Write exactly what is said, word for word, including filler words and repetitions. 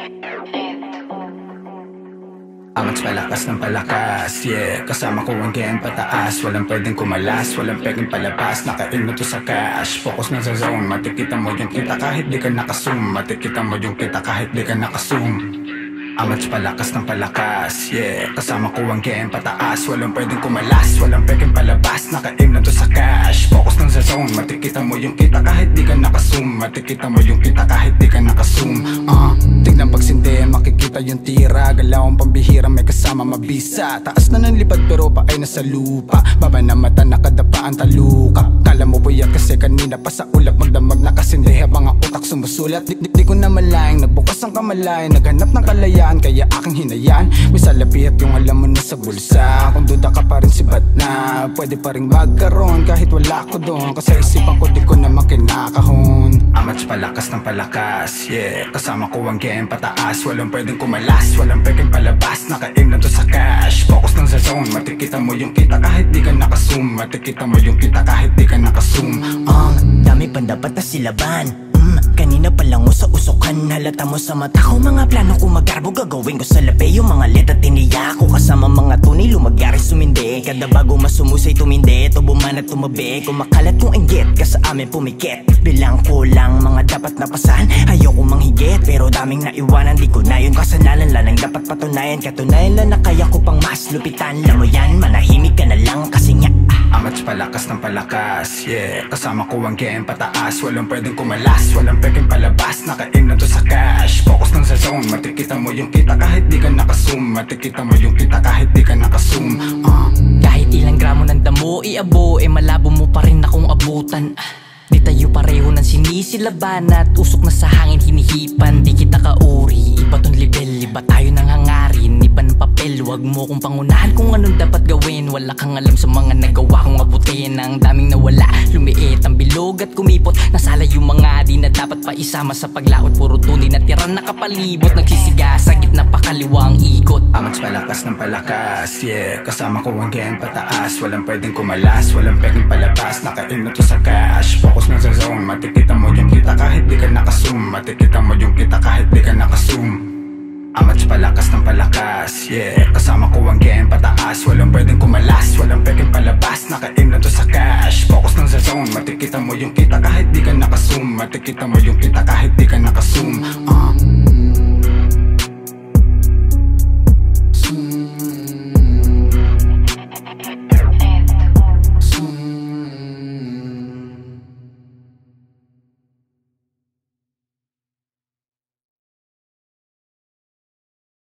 Angat palakas ng palakas, yeah. Kasama ko ang game pataas, walang pwedeng kumalas, walang pwedeng palabas. Nakain na to sa cash, focus na sa zone. Matikita mo yung kita kahit di ka nakasum. Matikita mo yung kita kahit di ka nakasum. Angat palakas ng palakas, yeah. Kasama ko ang game pataas, walang pwedeng kumalas, walang pwedeng palabas. Nakain na to sa cash, focus na sa zone. Matikita mo yung kita kahit di ka nakasum. Matikita mo yung kita kahit di ka nakasum. uh, Tignan pagsindi, makikita yung tira. Galawang pambihira, may kasama mabisa. Taas na ng lipad pero pa ay nasa lupa. Baba na mata, nakadapa ang taluka. Kala mo buyat kasi kanina pa sa ulap. Magdamag na kasindi habang ang utak sumusulat. Di, di, di ko na malayang, nagbukas ang kamalayan. Naghanap ng kalayaan, kaya aking hinayaan. May salapit yung alam mo na sa bulsa. Kung duda ka pa rin sibat na, pwede pa rin magkaroon kahit wala ko doon. Kasi isipan ko di ko naman kinakahon. Amats palakas ng palakas, yeah. Kasama ko ang game pataas, walang pwedeng kumalas, walang pwedeng palabas. Nakain na to sa cash, focus lang sa zone. Matikita mo yung kita kahit di ka nakasum. Matikita mo yung kita kahit di ka nakasum. uh, Dami pa dapat na silaban. Kanina pa lang mo sa usukan, halata mo sa mata ko. Mga plano ko magarbo, gagawin ko sa labi. Yung mga let at tiniya ko kasama mga tunay lumagyari sumindi. Kada bago masumusay tumindi, tubuman at tumabi. Kumakalat kong inggit ka sa amin pumikit. Bilang kulang mga dapat napasan, ayoko manghigit pero daming naiwanan. Di ko na yun kasanalan lang ang dapat patunayan. Katunayan lang na kaya ko pang mas lupitan. Alam mo yan, manahimik ka na lang kasi nga Amats palakas ng palakas, yeah. Kasama ko ang game pataas, walang pwedeng kumalas, walang pwedeng palabas. Nakain na to sa cash, focus lang sa zone. Matikita mo yung kita kahit di ka nakasum. Matikita mo yung kita kahit di ka nakasum. uh. Kahit ilang gramo ng damo iabo, eh malabo mo pa rin akong abutan. Di tayo pareho ng sinisilaban at usok na sa hangin hinihipan. Di kita kauri, iba tong level, iba tayo ng hangarin. Iba ng papel, wag mo kong pangunahan kung anong dapat gawin. Wala kang alam sa mga nagawa kong abutin. Ang daming nawala, lumiit ang bilog at kumipot. Nasala yung mga di na dapat pa isama sa paglaot. Puro tunay na tiran nakapalibot, nagsisiga sa gitna pa kaliwa ang ikot. Amats palakas ng palakas, yeah. Kasama ko ang game pataas, walang pwedeng kumalas, walang pwedeng palabas. Nakain na to sa cash, focus na sa zone. Matikita mo yung kita kahit di ka nakasum. Matikita mo yung kita kahit di ka nakasum. Amats palakas ng palakas, yeah. Kasama ko ang game pataas, walang pwedeng kumalas, walang pwedeng palabas. Nakain na to sa cash, focus lang sa zone. Matikita mo yung kita kahit di ka nakasum. Matikita mo yung kita kahit di ka nakasum. uh.